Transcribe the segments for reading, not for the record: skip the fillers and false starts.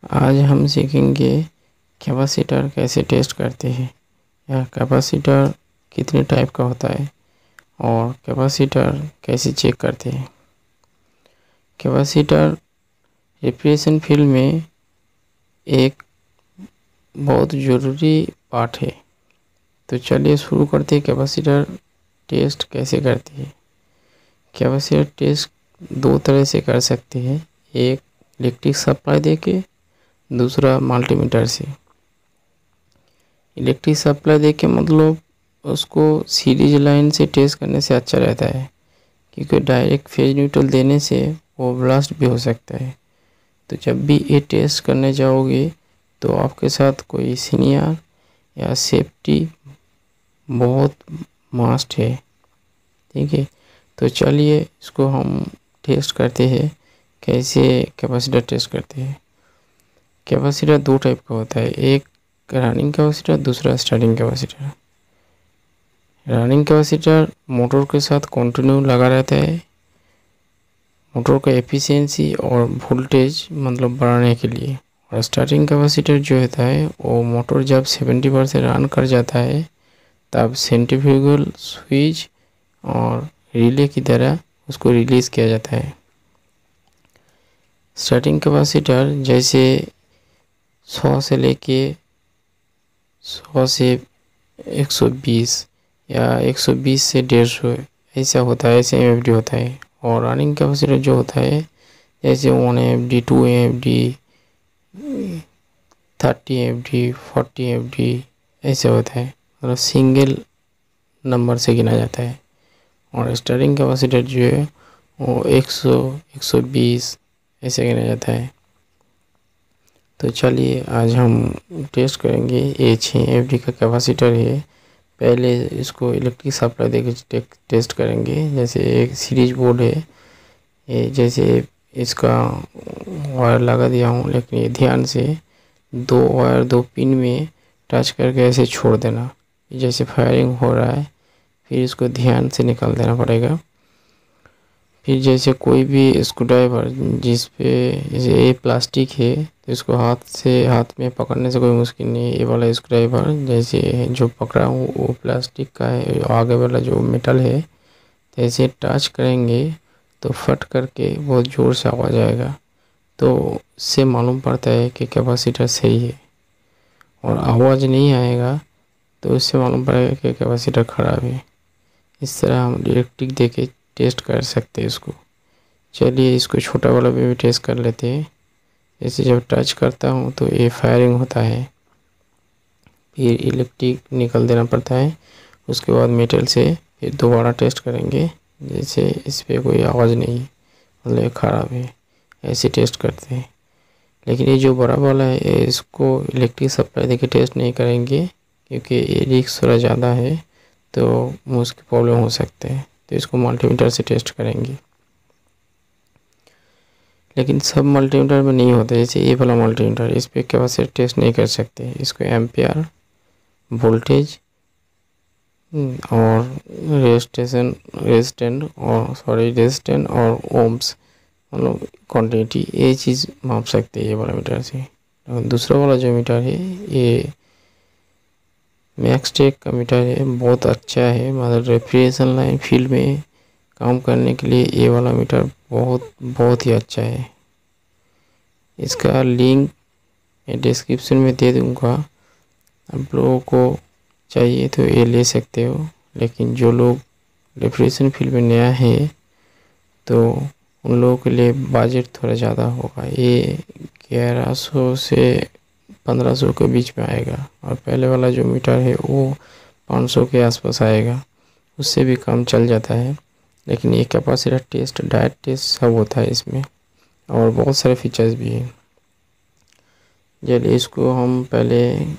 आज हम सीखेंगे कैपेसिटर कैसे टेस्ट करते हैं या कैपेसिटर कितने टाइप का होता है और कैपेसिटर कैसे चेक करते हैं। कैपेसिटर रिफ्रिजरेशन फील्ड में एक बहुत ज़रूरी पार्ट है। तो चलिए शुरू करते हैं कैपेसिटर टेस्ट कैसे करते हैं। कैपेसिटर टेस्ट दो तरह से कर सकते हैं, एक इलेक्ट्रिक सप्लाई देके, दूसरा मल्टीमीटर से। इलेक्ट्रिक सप्लाई देके मतलब उसको सीरीज लाइन से टेस्ट करने से अच्छा रहता है, क्योंकि डायरेक्ट फेज न्यूट्रल देने से वो ब्लास्ट भी हो सकता है। तो जब भी ये टेस्ट करने जाओगे तो आपके साथ कोई सीनियर या सेफ्टी बहुत मस्ट है, ठीक है। तो चलिए इसको हम टेस्ट करते हैं, कैसे कैपेसिटर टेस्ट करते हैं। कैपेसिटर दो टाइप का होता है, एक रनिंग कैपेसिटर, दूसरा starting capacitor. Running capacitor motor के साथ कंटिन्यू लगा रहता है, मोटर का एफिशिएंसी और वोल्टेज मतलब बढ़ाने के लिए। और स्टार्टिंग कैपेसिटर जो होता है वो मोटर जब 70% रन कर जाता है तब सेंट्रीफ्यूगल स्विच और रिले की तरह उसको रिलीज़ किया जाता है। स्टार्टिंग कैपेसिटर जैसे 100 से लेके 100 से 120 या 120 से 150 ऐसा होता है, ऐसे एमएफडी होता है। और रनिंग कैपेसिटर जो होता है जैसे 1 एमएफडी, 2 एमएफडी, 30 एमएफडी, 40 एमएफडी ऐसे होता है, मतलब सिंगल नंबर से गिना जाता है। और स्टार्टिंग कैपेसिटर जो है वो 100, 120 ऐसे गिना जाता है। तो चलिए आज हम टेस्ट करेंगे। ये 6 एफडी का कैपेसिटर है। पहले इसको इलेक्ट्रिक सप्लाई देके टेस्ट करेंगे। जैसे एक सीरीज बोर्ड है, ये जैसे इसका वायर लगा दिया हूँ, लेकिन ये ध्यान से 2 वायर 2 पिन में टच करके ऐसे छोड़ देना। जैसे फायरिंग हो रहा है, फिर इसको ध्यान से निकाल देना पड़ेगा। फिर जैसे कोई भी स्क्रूड्राइवर जिस पे जैसे ये प्लास्टिक है तो इसको हाथ में पकड़ने से कोई मुश्किल नहीं है। ये वाला स्क्रूड्राइवर जैसे जो पकड़ा हूँ वो प्लास्टिक का है, आगे वाला जो मेटल है तो ऐसे टच करेंगे तो फट करके बहुत ज़ोर से आवाज़ आएगा। तो इससे मालूम पड़ता है कि कैपेसिटर सही है। और आवाज़ नहीं आएगा तो इससे मालूम पड़ेगा कि कैपेसिटर ख़राब है। इस तरह हम इलेक्ट्रिक देके टेस्ट कर सकते हैं इसको। चलिए इसको छोटा वाला भी टेस्ट कर लेते हैं। जैसे जब टच करता हूँ तो ये फायरिंग होता है, फिर इलेक्ट्रिक निकल देना पड़ता है। उसके बाद मेटल से फिर दोबारा टेस्ट करेंगे। जैसे इस पर कोई आवाज़ नहीं है, मतलब ये ख़राब है, ऐसे टेस्ट करते हैं। लेकिन ये जो बड़ा वाला है इसको इलेक्ट्रिक सप्लाई देके टेस्ट नहीं करेंगे, क्योंकि ये रिस्क थोड़ा ज़्यादा है, तो उसकी प्रॉब्लम हो सकते हैं। तो इसको मल्टीमीटर से टेस्ट करेंगे। लेकिन सब मल्टीमीटर में नहीं होता, जैसे ये वाला मल्टीमीटर, इस पर कैपेसिटर टेस्ट नहीं कर सकते। इसको एम्पियर, वोल्टेज और रेजिस्टेंट और ओम्स मतलब क्वांटिटी, ये चीज़ माप सकते हैं ये वाला मीटर से। दूसरा वाला जो मीटर है ये मैक्सटेक का मीटर है, बहुत अच्छा है, मतलब रेफ्रिजरेशन लाइन फील्ड में काम करने के लिए ये वाला मीटर बहुत ही अच्छा है। इसका लिंक डिस्क्रिप्शन में दे दूँगा, आप लोगों को चाहिए तो ये ले सकते हो। लेकिन जो लोग रेफ्रिजरेशन फील्ड में नया है तो उन लोगों के लिए बजट थोड़ा ज़्यादा होगा। ये 1100 से 1500 के बीच में आएगा, और पहले वाला जो मीटर है वो 500 के आसपास आएगा, उससे भी कम चल जाता है। लेकिन ये कैपेसिटर टेस्ट, डायरेक्ट टेस्ट सब होता है इसमें, और बहुत सारे फीचर्स भी हैं। चलिए इसको हम पहले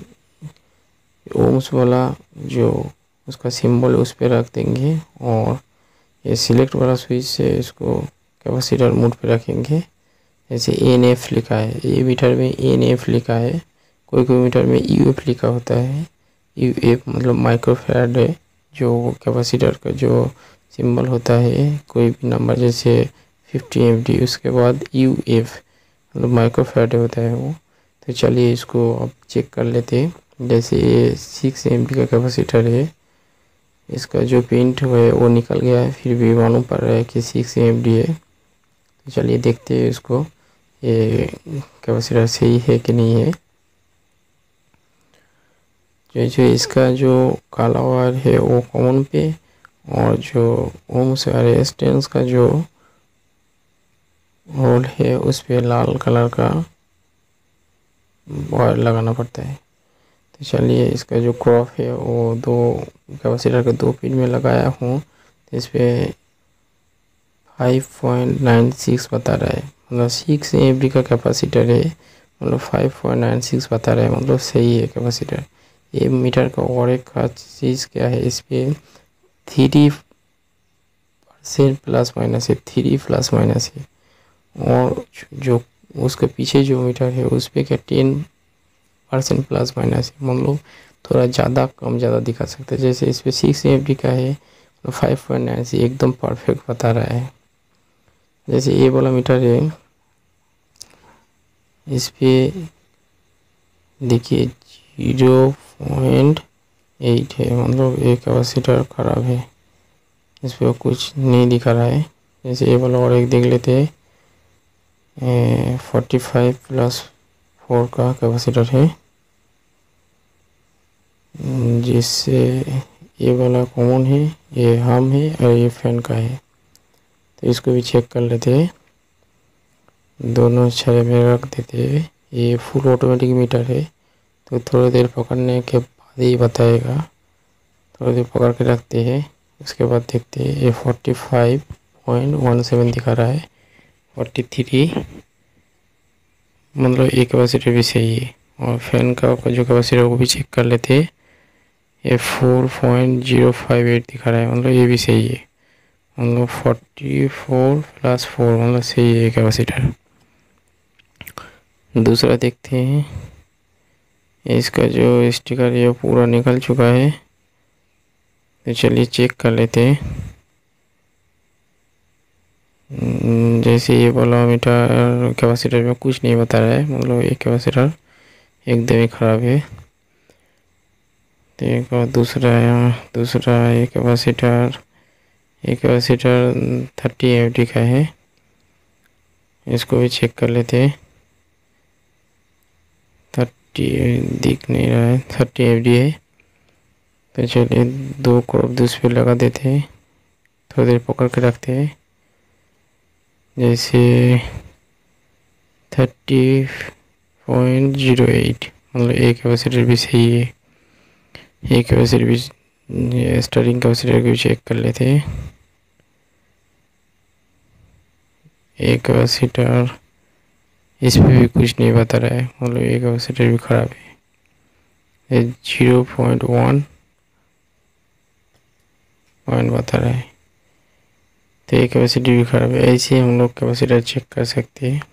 ओम्स वाला जो उसका सिंबल उस पर रख देंगे, और ये सिलेक्ट वाला स्विच से इसको कैपेसिटर मोड पे रखेंगे। जैसे ENF लिखा है, ये मीटर में ENF लिखा है, कोई मीटर में UF लिखा होता है। UF मतलब माइक्रोफैराड है, जो कैपेसिटर का जो सिंबल होता है, कोई भी नंबर जैसे 50 MD, उसके बाद UF मतलब माइक्रोफैराड होता है वो। तो चलिए इसको अब चेक कर लेते हैं। जैसे ये 6 एमपी का कैपेसिटर है, इसका जो पिन है वो निकल गया है, फिर भी मालूम पड़ रहा है कि 6 एमपी है। तो चलिए देखते हैं इसको, ये कैपेसिटर सही है कि नहीं है। जो इसका जो काला वायर है वो कॉमन पे, और जो ओम्स रेजिस्टेंस का जो होल है उस पे लाल कलर का वायर लगाना पड़ता है। तो चलिए इसका जो क्रॉप है वो दो कैपेसिटर के 2 पिन में लगाया हूँ। तो इस पर 5.96 बता रहा है, मतलब 6 एमपी का कैपेसिटर है, मतलब 5.96 बता रहा है, मतलब सही है कैपेसिटर। ये मीटर का और एक खास चीज़ क्या है, इस पर 3% प्लस माइनस है, 3 प्लस माइनस है। और जो उसके पीछे जो मीटर है उस पर क्या 10% प्लस माइनस है, मतलब थोड़ा ज़्यादा कम ज़्यादा दिखा सकते हैं। जैसे इस पर 6 एमपी का है तो 5.96 एकदम परफेक्ट बता रहा है। जैसे ये वाला मीटर है, इस पे देखिए 0.8 है, मतलब ये कैपेसिटर ख़राब है, इस पर कुछ नहीं दिखा रहा है। जैसे ये वाला और एक देख लेते हैं, 45+4 का कैपेसिटर है, जिससे ये वाला कॉमन है, ये हम है और ये फैन का है। तो इसको भी चेक कर लेते हैं, दोनों छड़े में रख देते हैं। ये फुल ऑटोमेटिक मीटर है, तो थोड़ी देर पकड़ने के बाद ही बताएगा। थोड़ी देर पकड़ के रखते हैं, उसके बाद देखते हैं। ये 45.17 दिखा रहा है, 43, मतलब ये कैपेसिटर भी सही है। और फैन का जो कैपेसिटर वो भी चेक कर लेते हैं, ये 4.058 दिखा रहा है, मतलब ये भी सही है, मतलब 44+4 मतलब सही है कैपेसिटर। दूसरा देखते हैं, इसका जो स्टिकर है पूरा निकल चुका है। तो चलिए चेक कर लेते हैं। जैसे ये वाला मीटर कैपेसिटर में कुछ नहीं बता रहा है, मतलब ये कैपेसिटर एकदम ही ख़राब है। तो एक और दूसरा ये कैपेसिटर 30 एमपी का है, इसको भी चेक कर लेते हैं। 30 दिख नहीं रहा है, 30 एमपी है। तो चलिए 2 क्रॉप दूसरे पे लगा देते हैं, थोड़ी देर पकड़ के रखते हैं। जैसे 30.08, मतलब एक कैपेसिटर भी सही है। एक कैपेसिटर भी स्टार्टिंग कैपेसिटर को भी चेक कर लेते हैं। एक कैपेसिटर इस पे भी कुछ नहीं बता रहा है, मतलब एक कैपेसिटर भी ख़राब है। ये 0.1 पॉइंट बता रहा है, तो ये कैपेसिटी भी ख़राब है। ऐसे हम लोग कैपेसिटर चेक कर सकते हैं।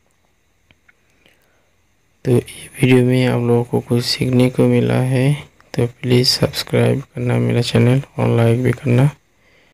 तो ये वीडियो में आप लोगों को कुछ सीखने को मिला है, तो प्लीज़ सब्सक्राइब करना मेरा चैनल और लाइक भी करना।